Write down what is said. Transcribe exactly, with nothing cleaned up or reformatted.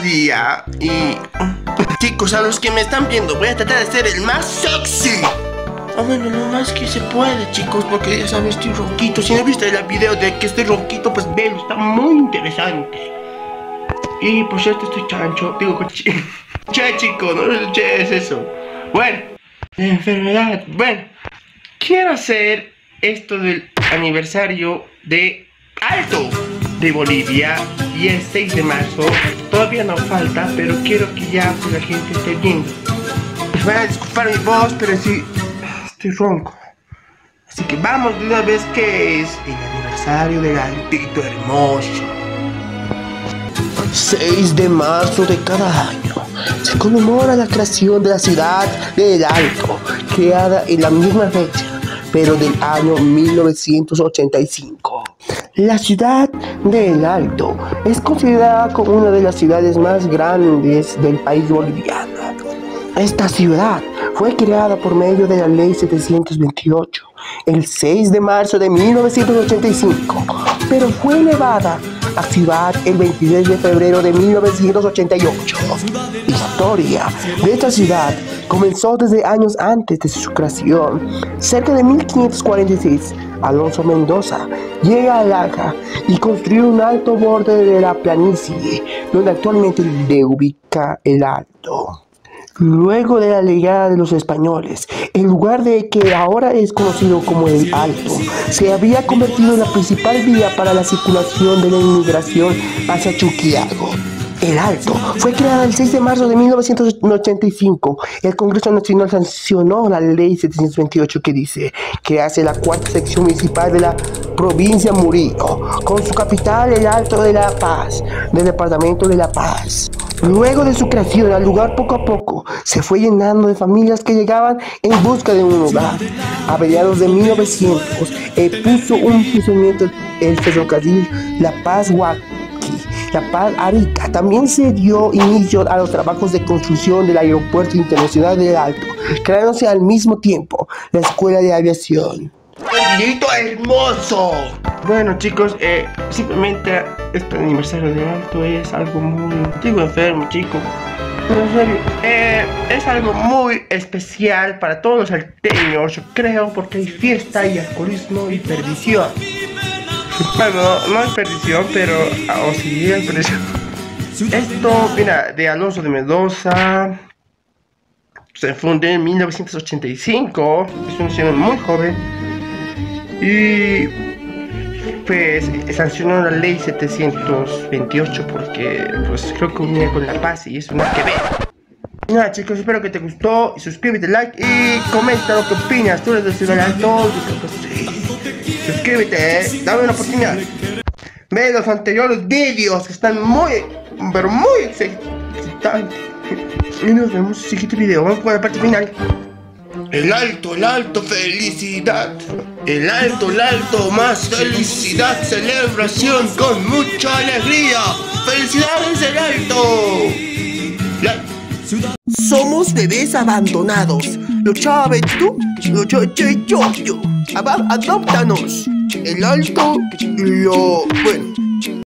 día. Y chicos, a los que me están viendo, voy a tratar de ser el más sexy. Ah, bueno, lo más que se puede, chicos, porque ya sabes, estoy ronquito. Si no viste el video de que estoy ronquito, pues velo, está muy interesante. Y por cierto, estoy chancho. Digo, che, che chico, no che, es eso. Bueno, la enfermedad. Bueno, quiero hacer esto del aniversario de Alto de Bolivia. Y es seis de marzo. Todavía no falta, pero quiero que ya pues, la gente esté viendo. Me van a disculpar mi voz, pero sí, estoy ronco. Así que vamos de una vez, que es el aniversario del Altito hermoso. seis de marzo de cada año se conmemora la creación de la ciudad de El Alto, creada en la misma fecha, pero del año mil novecientos ochenta y cinco. La ciudad de El Alto es considerada como una de las ciudades más grandes del país boliviano. Esta ciudad fue creada por medio de la ley setecientos veintiocho el seis de marzo de mil novecientos ochenta y cinco, pero fue elevada a ciudad el veintiséis de febrero de mil novecientos ochenta y ocho. Historia de esta ciudad comenzó desde años antes de su creación. Cerca de mil quinientos cuarenta y seis, Alonso Mendoza llega a Laja y construyó un alto borde de la planicie, donde actualmente le ubica El Alto. Luego de la llegada de los españoles, el lugar de que ahora es conocido como El Alto se había convertido en la principal vía para la circulación de la inmigración hacia Chuquiago. El Alto fue creada el seis de marzo de mil novecientos ochenta y cinco. El Congreso Nacional sancionó la ley setecientos veintiocho que dice que hace la cuarta sección municipal de la provincia Murillo, con su capital El Alto de La Paz, del departamento de La Paz. Luego de su creación, el lugar poco a poco se fue llenando de familias que llegaban en busca de un hogar. A mediados de mil novecientos eh, puso un funcionamiento el ferrocarril La Paz-Huaqui, La Paz-Arica. También se dio inicio a los trabajos de construcción del Aeropuerto Internacional del Alto, creándose al mismo tiempo la Escuela de Aviación. ¡Altito hermoso! Bueno, chicos, eh, simplemente este aniversario de Alto es algo muy... Digo enfermo, chico. Pero en serio, eh, es algo muy especial para todos los alteños, yo creo, porque hay fiesta y alcoholismo y perdición. Bueno, no es perdición, pero... O oh, sí, es perdición. Esto, mira, de Alonso de Mendoza. Se fundó en mil novecientos ochenta y cinco. Es una ciudad muy joven. Y... pues sancionó la ley setecientos veintiocho porque pues creo que unía con La Paz y eso no hay que ver. Nada, chicos, espero que te gustó y suscríbete, like y comenta lo que opinas. Tú eres de Ciudad Alto, yo creo que sí. Suscríbete, eh. Dame una oportunidad. Ve los anteriores vídeos que están muy, pero muy excitantes. Y nos vemos en el siguiente video. Vamos con la parte final. El Alto, el Alto, felicidad. El Alto, el Alto, más felicidad. Celebración con mucha alegría. ¡Felicidades, El Alto! La... Somos bebés abandonados. Lo sabes tú, lo yo, yo, yo, yo. Adóptanos. El Alto, lo... bueno.